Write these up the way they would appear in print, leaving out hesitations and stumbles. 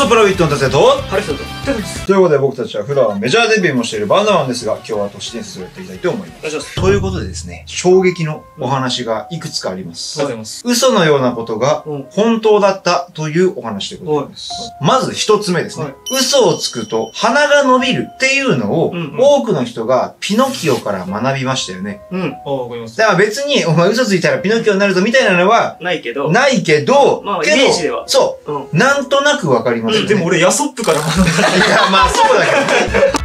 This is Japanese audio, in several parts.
ソプラウィットの達也とハルトとということで僕たちは普段はメジャーデビューもしているバンドマンですが、今日は都市伝説をやっていきたいと思います。 お願いします。 ということでですね、衝撃のお話がいくつかあります。 ありがとうございます。 嘘のようなことが本当だったというお話でございます。まず一つ目ですね。嘘をつくと鼻が伸びるっていうのを多くの人がピノキオから学びましたよね。 うん。わかります。 だから別にお前嘘ついたらピノキオになるぞみたいなのはないけど、 まあイメージでは。 そう。なんとなくわかりますよね。 でも俺ヤソップから学んだ。 いや、まあそうだけど。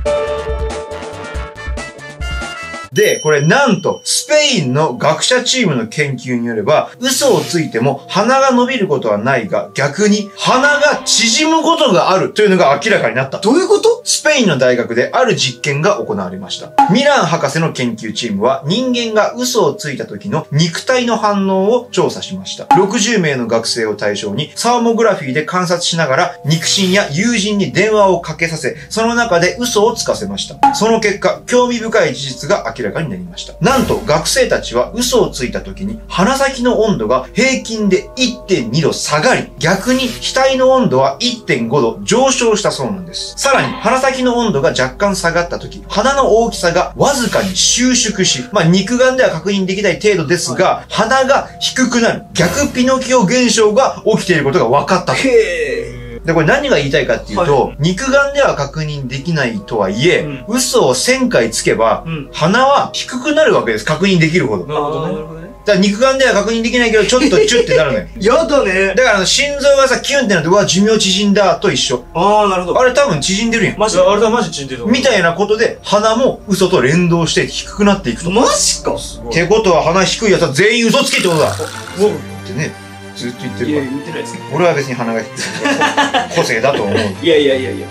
で、これなんと、スペインの学者チームの研究によれば、嘘をついても鼻が伸びることはないが、逆に鼻が縮むことがあるというのが明らかになった。 どういうこと？ スペインの大学である実験が行われました。ミラン博士の研究チームは、人間が嘘をついた時の肉体の反応を調査しました。60名の学生を対象に、サーモグラフィーで観察しながら、肉親や友人に電話をかけさせ、その中で嘘をつかせました。その結果、興味深い事実が明らかになりました。なんと学生たちは嘘をついた時に鼻先の温度が平均で 1.2 度下がり、逆に額の温度は 1.5 度上昇したそうなんです。さらに鼻先の温度が若干下がった時、鼻の大きさがわずかに収縮し、肉眼では確認できない程度ですが、鼻が低くなる逆ピノキオ現象が起きていることが分かったと。で、これ何が言いたいかっていうと、肉眼では確認できないとはいえ、嘘を1000回つけば、鼻は低くなるわけです。確認できるほど。 なるほどね。 だから肉眼では確認できないけど、ちょっとチュッてなるのよ。 やだね。 だから心臓がさ、キュンってなって、うわ、寿命縮んだと一緒。 ああ、なるほど。 あれ多分縮んでるやん。 マジあれだ、マジ縮んでる。 みたいなことで、鼻も嘘と連動して低くなっていくと。 マジか。 ってことは鼻低いやつは全員嘘つきってことだ。ってね。ずっと言ってるから。 いや、言ってないですけど。 俺は別に鼻が低い。個性だと思う。 いやいやいやいや。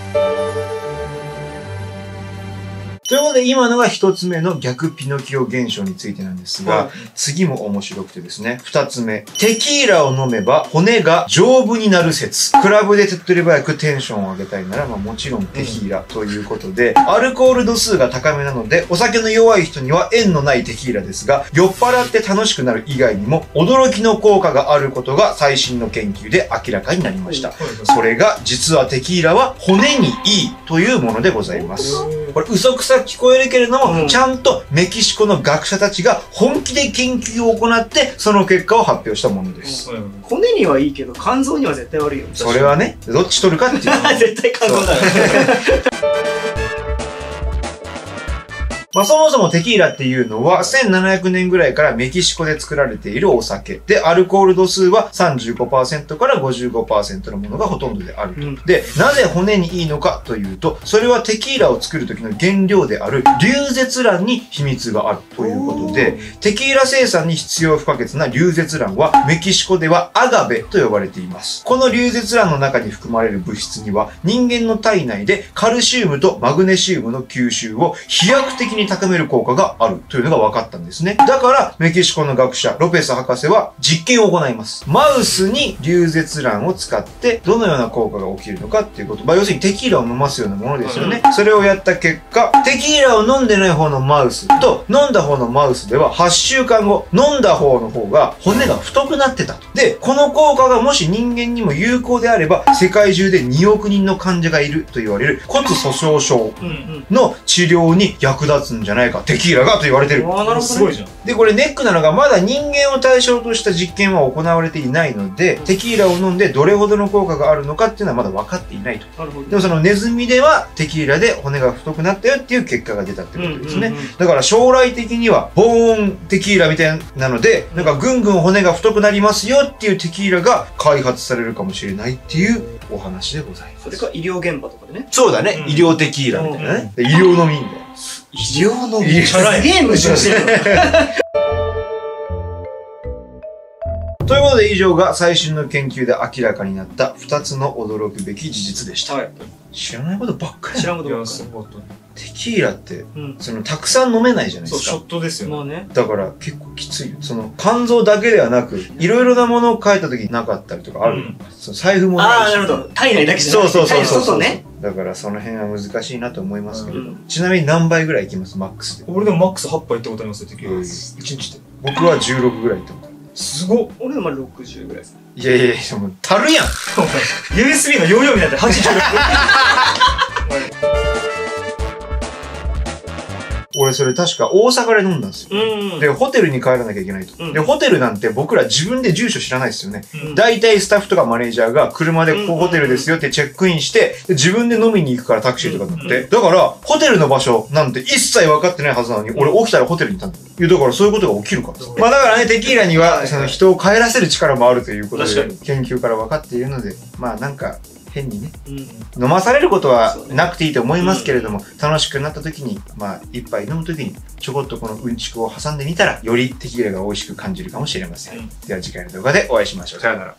ということで、今のが一つ目の逆ピノキオ現象についてなんですが、次も面白くてですね、二つ目。テキーラを飲めば骨が丈夫になる説。クラブで手っ取り早くテンションを上げたいなら、もちろんテキーラということで、アルコール度数が高めなので、お酒の弱い人には縁のないテキーラですが、酔っ払って楽しくなる以外にも、驚きの効果があることが最新の研究で明らかになりました。それが、実はテキーラは骨にいいというものでございます。これ嘘くさく聞こえるけれども、ちゃんとメキシコの学者たちが本気で研究を行って、その結果を発表したものです。 骨にはいいけど、肝臓には絶対悪いよ。 それはね、どっち取るかっていう。 絶対肝臓だよ。 そもそもテキーラっていうのは1700年ぐらいからメキシコで作られているお酒で、アルコール度数は 35% から 55% のものがほとんどであると。で、なぜ骨にいいのかというと、それはテキーラを作る時の原料であるリュウゼツランに秘密があるということで、テキーラ生産に必要不可欠なリュウゼツランはメキシコではアガベと呼ばれています。このリュウゼツランの中に含まれる物質には、人間の体内でカルシウムとマグネシウムの吸収を飛躍的に高める効果があるというのが分かったんですね。だからメキシコの学者ロペス博士は実験を行います。マウスにリュウゼツランを使ってどのような効果が起きるのかっていうこと。要するにテキーラを飲ますようなものですよね。それをやった結果、テキーラを飲んでない方のマウスと飲んだ方のマウスでは8週間後、飲んだ方の方が骨が太くなってたと。で、この効果がもし人間にも有効であれば、世界中で2億人の患者がいると言われる骨粗鬆症の治療に役立つんじゃないか、テキーラがと言われてる。 すごいじゃん。 で、これネックなのがまだ人間を対象とした実験は行われていないので、テキーラを飲んでどれほどの効果があるのかっていうのはまだ分かっていないと。でもそのネズミではテキーラで骨が太くなったよっていう結果が出たってことですね。だから将来的にはボーンテキーラみたいなので、なんかぐんぐん骨が太くなりますよっていうテキーラが開発されるかもしれないっていうお話でございます。 それか医療現場とかでね。 そうだね。医療テキーラみたいなね。医療飲みみたいな。 医療のすげえ矛盾してるの。 ということで以上が最新の研究で明らかになった2つの驚くべき事実でした。知らないことばっかり。 知らんことばっかり。 テキーラって、たくさん飲めないじゃないですか。 そう、ショットですよ。 まあね。 だから結構きついよ。肝臓だけではなく、いろいろなものを変えた時になかったりとかある。財布もないし。 なるほど。体内だけじゃなくて。 そうね。 だからその辺は難しいなと思いますけれど。ちなみに何杯ぐらいいきます？マックスで。 俺でもマックス8杯行ったことありますよ、テキーラ。1日で。 僕は16ぐらい行ったことある。 すごっ。 俺でも60ぐらいです。 いやいやいや、もう、足るやん。 お前 USB の容量みたいな86。 俺それ確か大阪で飲んだんですよ。で、ホテルに帰らなきゃいけないと。で、ホテルなんて僕ら自分で住所知らないですよね。大体スタッフとかマネージャーが車でここホテルですよってチェックインして、自分で飲みに行くからタクシーとか乗って。だから、ホテルの場所なんて一切分かってないはずなのに、俺起きたらホテルにいたんだよ。いや、だからそういうことが起きるから。まあだからね、テキーラには、その人を帰らせる力もあるということで、研究から分かっているので、まあなんか、変にね、飲まされることはなくていいと思いますけれども、楽しくなった時に、まあ、一杯飲む時に、ちょこっとこのうんちくを挟んでみたら、よりテキーラが美味しく感じるかもしれません。では次回の動画でお会いしましょう。さよなら。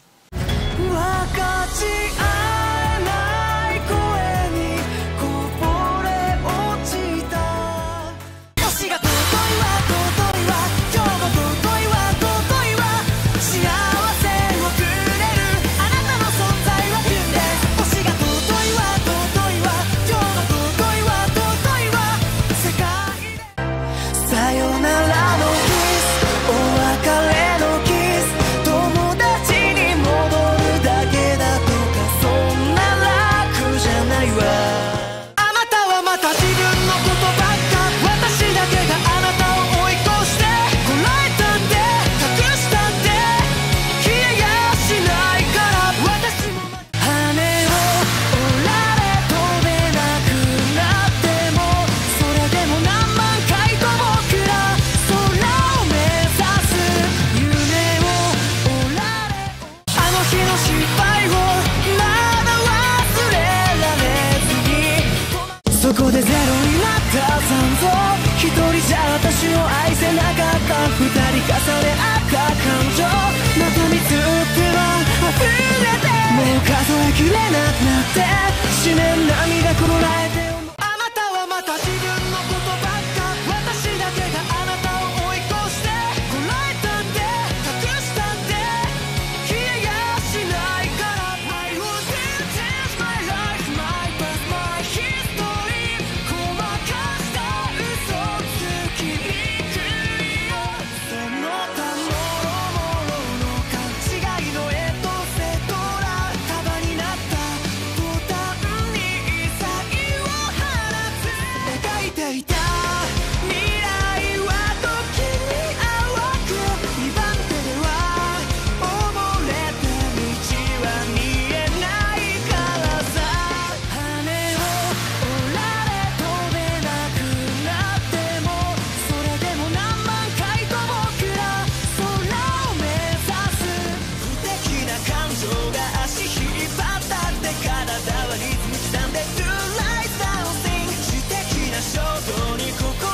そこでゼロになった残像、一人じゃ私を愛せなかった二人重ね合った感情、また見つっては溢れて、もう数えきれなくなって締める涙こらえて、あなたはまた自分のことばっか、私だけがあなたを追い越してこらえたんで隠したんで消えやしないから、 I will change my life, my past, my history、ここ